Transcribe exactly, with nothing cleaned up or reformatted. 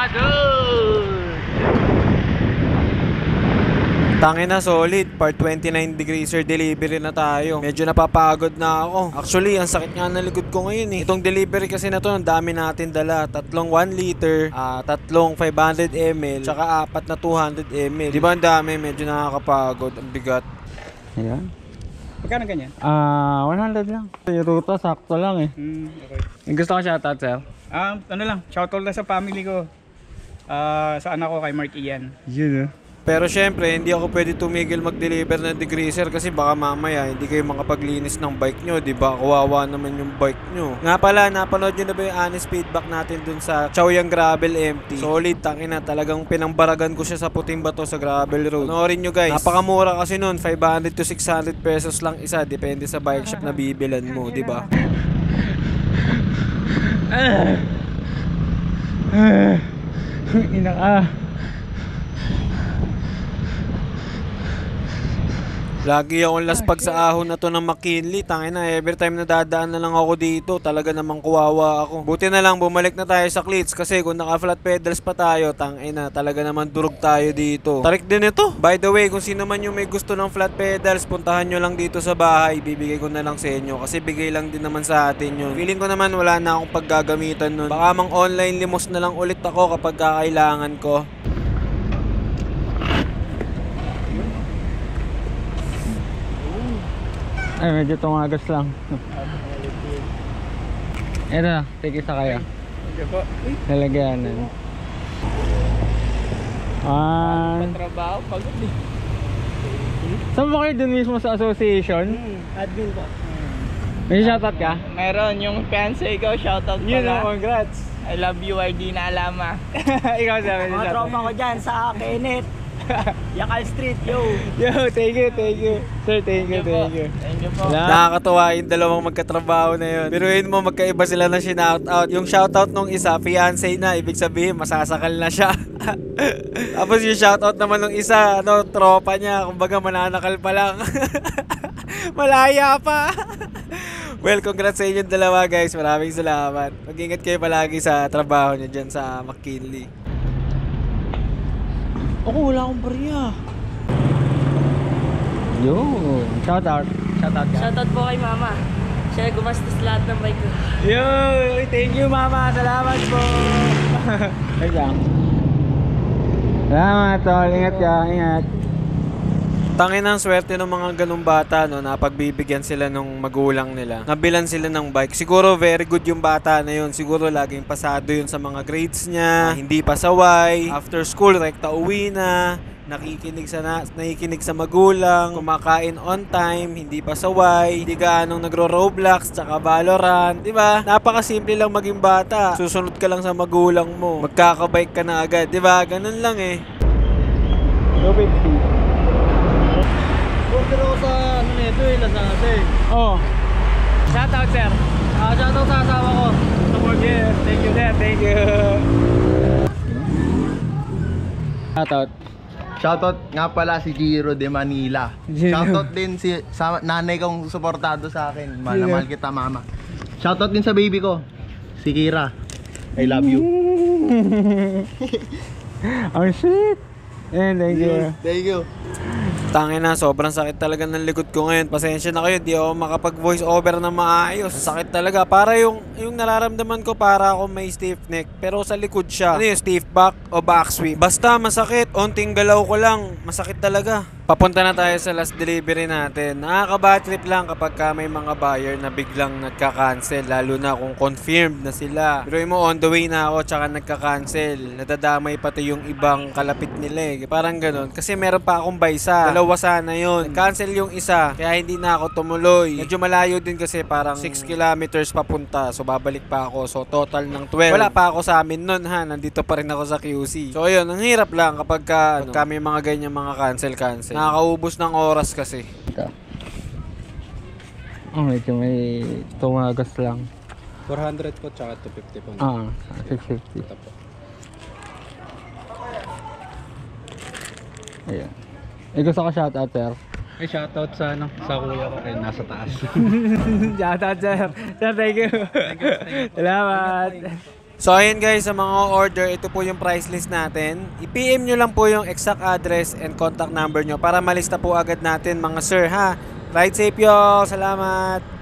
dude! Tangin na, solid. Part twenty-nine degrees sir, delivery na tayo. Medyo napapagod na ako. Actually, ang sakit nga ng likod ko ngayon eh. Itong delivery kasi na to, ang dami natin dala. Tatlong one liter, uh, tatlong five hundred milliliters, tsaka apat na two hundred milliliters. Di ba ang dami? Medyo nakakapagod. Ang bigat. Ayan. Magkano ganyan? Ah, uh, one hundred lang. Yung ruta, sakto lang eh. Hmm, okay. Yung gusto ko shoutout, sir? Um, ano lang, shoutout lang sa family ko. Uh, sa anak ko kay Mark Ian. Yun eh. Pero syempre, hindi ako pwede tumigil mag-deliver ng degreaser kasi baka mamaya hindi kayo makapaglinis ng bike nyo, di ba? Kawawa naman yung bike nyo. Nga pala, napanood nyo na ba yung honest feedback natin dun sa Chaoyang Gravel M T? Solid, tangina, talagang pinangbaragan ko siya sa puting bato sa gravel road. Panoorin nyo guys, napakamura kasi nun, five hundred to six hundred pesos lang isa, depende sa bike shop na bibilan mo, di ba? Ina ka. Lagi akong laspag sa ahon na to ng McKinley. Tangina, every time na dadaan na lang ako dito, talaga namang kuwawa ako. Buti na lang bumalik na tayo sa cleats kasi kung naka flat pedals pa tayo, tangina, talaga naman durog tayo dito. Tarik din ito. By the way, kung sino man yung may gusto ng flat pedals, puntahan nyo lang dito sa bahay. Bibigay ko na lang sa inyo kasi bigay lang din naman sa atin yun. Feeling ko naman wala na akong paggagamitan nun. Baka mang online limos na lang ulit ako kapag kakailangan ko. Ay, medyo tumagas lang. Eto, tigisa kaya. Thank you po. Lalagyanan. Ah, Trabaho, pagod eh. saan ba kayo dun mismo sa association? Hmm, admin po. May shoutout ka? Meron yung fiancé ko, shoutout Yun pala. o, congrats. I love you, I di na alama. Ikaw sabi Mga tropa ko dyan sa Kenneth. Yakal Street, yo. Yo, thank you, thank you. Sir, thank you, thank you. Thank you po. Nakakatuwa yung dalawang magkatrabaho na yun. Pero yun mo, magkaiba sila na shoutout. Yung shoutout nung isa, fiancé na, ibig sabihin masasakal na siya. Tapos yung shoutout naman nung isa, ano, tropa niya, kumbaga mananakal pa lang. Malaya pa. Well, congrats sa inyong dalawa guys. Maraming salamat. Mag-ingat kayo palagi sa trabaho niyo dyan sa McKinley. Ako, wala akong barya. Yo, shoutout. Shoutout ka. Shoutout po kay mama. Siya gumastos lahat ng bike ko. Yo, thank you mama. Salamat po. Ay lang. Salamat tol. Ingat ka, ingat. Tangin ang swerte ng mga ganung bata, no, na pagbibigyan sila ng magulang nila. Nabilan sila ng bike. Siguro very good yung bata na yun. Siguro laging pasado yun sa mga grades niya. Hindi pasaway. After school, rekta uwi na. Nakikinig sa, na, nakikinig sa magulang. Kumakain on time. Hindi pasaway. Hindi gaanong nagro-Roblox tsaka Valorant. Diba? Napakasimple lang maging bata. Susunod ka lang sa magulang mo. Magkakabike ka na agad. Diba? Ganun lang eh. Go fifty. Order ako sa ano nito eh, Lazada eh. Oh. Shoutout sir. Ah, shoutout sa asawa ko. Support you. Thank you sir. Thank you. Shoutout. Shoutout nga pala si Giro de Manila. Giro. Shoutout din si sa nanay kong suportado sa akin. Mahal na mahal kita mama. Shoutout din sa baby ko, si Kira. I love you. Oh shit. And thank you. Thank you. Tangin na, sobrang sakit talaga ng likod ko ngayon. Pasensya na kayo, di ako makapag voice over na maayos. Sakit talaga. Para yung, yung nararamdaman ko, para ako may stiff neck. Pero sa likod siya. Ano yung stiff back o back sweep? Basta masakit. Onting galaw ko lang. Masakit talaga. Papunta na tayo sa last delivery natin. Nakaka-bad trip lang kapag ka may mga buyer na biglang nagka-cancel. Lalo na kung confirmed na sila. Pero mo on the way na ako tsaka nagka-cancel. Nadadamay pati yung ibang kalapit nila eh. Parang ganun. Kasi meron pa akong baysa. Dalawa sana yun. Cancel yung isa. Kaya hindi na ako tumuloy. Medyo malayo din kasi parang six kilometers papunta. So babalik pa ako. So total ng twelve. Wala pa ako sa amin nun ha. Nandito pa rin ako sa Q C. So ayun, ang hirap lang kapag ka, ano, kapag may mga ganyan mga cancel-cancel. Nakakaubos ng oras kasi. Ito. Oh, medyo may tumagas lang. four hundred po tsaka two fifty po. Ah, six fifty. Ito po. Ayan. Eh, gusto ko shoutout, sir. Ay, shoutout sa ano, sa kuya ko eh, nasa taas. Shoutout, sir. Sir, thank you. Thank you. Thank you. Salamat. So ayun guys, sa mga order, ito po yung price list natin. I-P M nyo lang po yung exact address and contact number nyo para malista po agad natin mga sir ha. Ride safe yo, salamat!